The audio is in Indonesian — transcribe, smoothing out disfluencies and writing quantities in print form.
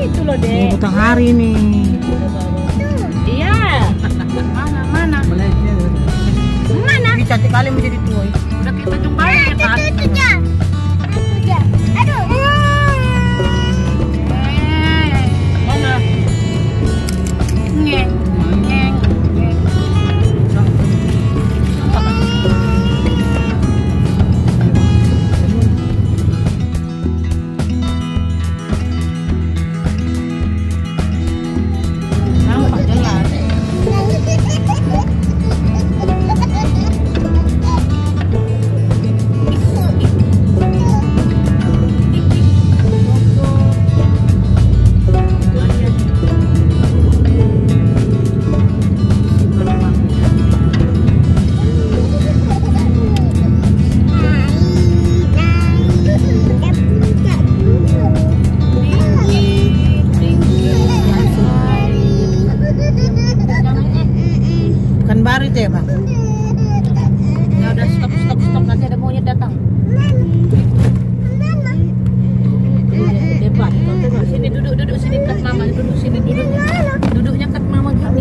itu loh deh. Matahari nih. Iya. Mana? Mana? Ini cantik kali menjadi tua. Udah kita jumpa ya kan? Aduh. Mana? Ngeng. Baru itu ya bang? Ya udah stop nanti ada monyet datang. Debat. Sini duduk sini dekat mama duduk sini duduknya kat mama gini.